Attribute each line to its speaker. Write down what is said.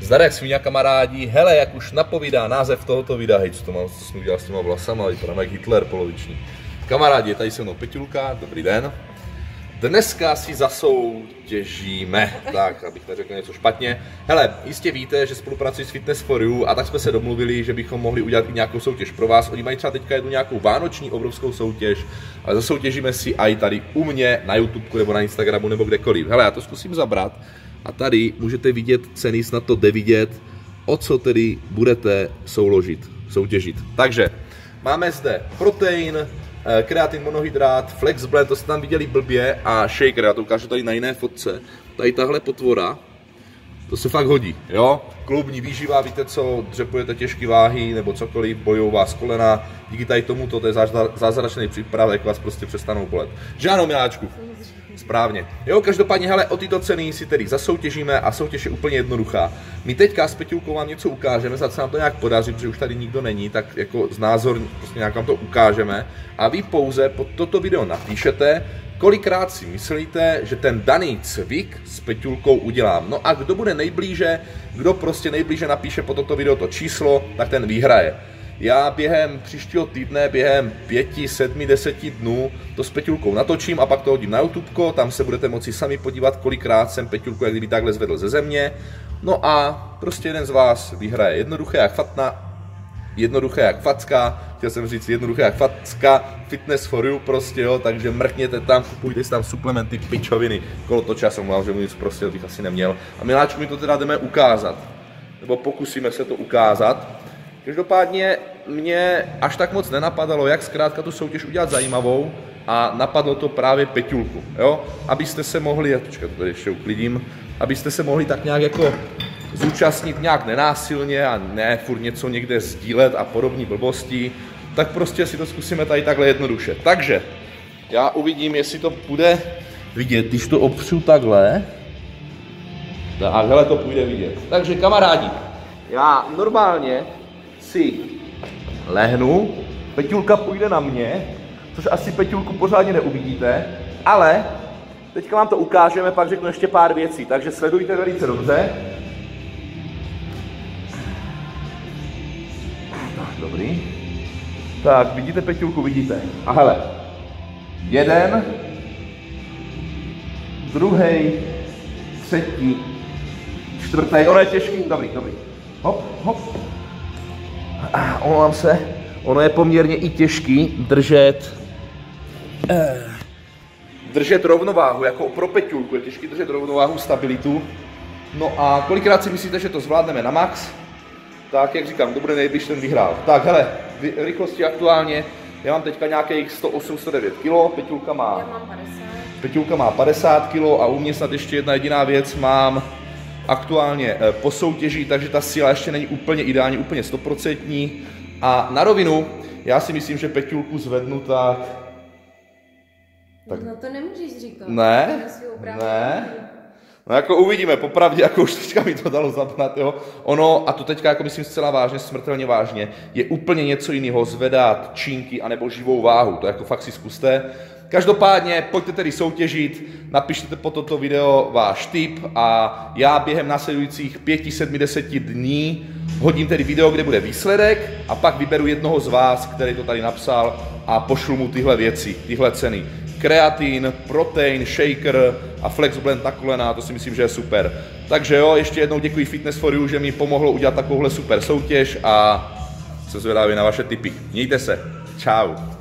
Speaker 1: Zdarek svíňa kamarádi, hele, jak už napovídá název tohoto videa, hej, co jsem udělal s těma vlasama, vypadám jak Hitler poloviční. Kamarádi, je tady se mnou Peťulka, dobrý den. Dneska si zasoutěžíme, tak, abych neřekl něco špatně. Hele, jistě víte, že spolupracuji s Fitness for You a tak jsme se domluvili, že bychom mohli udělat i nějakou soutěž pro vás. Oni mají třeba teďka jednu nějakou vánoční obrovskou soutěž, ale zasoutěžíme si i tady u mě na YouTube nebo na Instagramu nebo kdekoliv. Hele, já to zkusím zabrat a tady můžete vidět ceny, snad to jde vidět, o co tedy budete soutěžit. Takže máme zde protein, kreatin monohydrát, flex blend, to jste tam viděli blbě, a shaker, já to ukážu tady na jiné fotce. Tady tahle potvora, to se fakt hodí, jo? Kloubní výživa, víte co, dřepujete těžké váhy nebo cokoliv, bojou vás kolena, díky tady tomuto, to je zázračný přípravek, vás prostě přestanou bolet. Že ano, miláčku? Správně. Jo, každopádně, hele, o tyto ceny si tedy zasoutěžíme a soutěž je úplně jednoduchá. My teďka s Peťulkou vám něco ukážeme, za co nám to nějak podaří, protože už tady nikdo není, tak jako znázor, prostě nějak vám to ukážeme. A vy pouze pod toto video napíšete, kolikrát si myslíte, že ten daný cvik s Peťulkou udělám. No a kdo bude nejblíže, kdo prostě nejblíže napíše pod toto video to číslo, tak ten vyhraje. Já během příštího týdne, během 5, 7, 10 dnů to s Peťulkou natočím a pak to hodím na YouTubeko, tam se budete moci sami podívat, kolikrát jsem Peťulku jak kdyby takhle zvedl ze země. No a prostě jeden z vás vyhraje. Jednoduché jak facka, chtěl jsem říct jednoduché jak facka, Fitness for You prostě, jo, takže mrkněte tam, kupujte si tam suplementy, pičoviny, kolotoče, já jsem mluvil, že mluvit prostě bych asi neměl. A miláčku, my to teda jdeme ukázat, nebo pokusíme se to ukázat. Každopádně mě až tak moc nenapadalo, jak zkrátka tu soutěž udělat zajímavou, a napadlo to právě Peťulku, jo, abyste se mohli, počkat, to tady ještě uklidím, abyste se mohli tak nějak jako zúčastnit nějak nenásilně a ne furt něco někde sdílet a podobné blbosti, tak prostě si to zkusíme tady takhle jednoduše. Takže já uvidím, jestli to bude vidět, když to opřu takhle, tak hele, to půjde vidět. Takže kamarádi, já normálně si lehnu, Peťulka půjde na mě, což asi Peťulku pořádně neuvidíte, ale teďka vám to ukážeme, pak řeknu ještě pár věcí, takže sledujte velice dobře. Dobrý. Tak, vidíte Peťulku, vidíte. A hele, jeden, druhý, třetí, čtvrtý, ono je těžký, dobrý. Hop, hop. Omlouvám se, ono je poměrně i těžký držet rovnováhu, jako pro Peťulku je těžký držet rovnováhu, stabilitu. No a kolikrát si myslíte, že to zvládneme na max? Tak jak říkám, kdo bude nejblíž, ten vyhrál. Tak hele, rychlosti aktuálně, já mám teďka nějakých 108-109 kg, Peťulka má 50 kg a u mě snad ještě jedna jediná věc, mám aktuálně po soutěži, takže ta síla ještě není úplně ideální, úplně 100%. A na rovinu, já si myslím, že Peťulku zvednu tak...
Speaker 2: No to nemůžeš říkat.
Speaker 1: Ne. No jako uvidíme, popravdě, jako už teďka mi to dalo zabrat, jo. Ono, a to teďka jako myslím zcela vážně, smrtelně vážně, je úplně něco jiného zvedat čínky anebo živou váhu, to jako fakt si zkuste. Každopádně pojďte tedy soutěžit, napište pod toto video váš tip a já během následujících 5, 7, 10 dní hodím tedy video, kde bude výsledek a pak vyberu jednoho z vás, který to tady napsal a pošlu mu tyhle věci, tyhle ceny. Kreatin, protein, shaker a flex blend na kolena, to si myslím, že je super. Takže jo, ještě jednou děkuji Fitness for You, že mi pomohlo udělat takovouhle super soutěž a jsem zvědavý na vaše tipy. Mějte se, čau.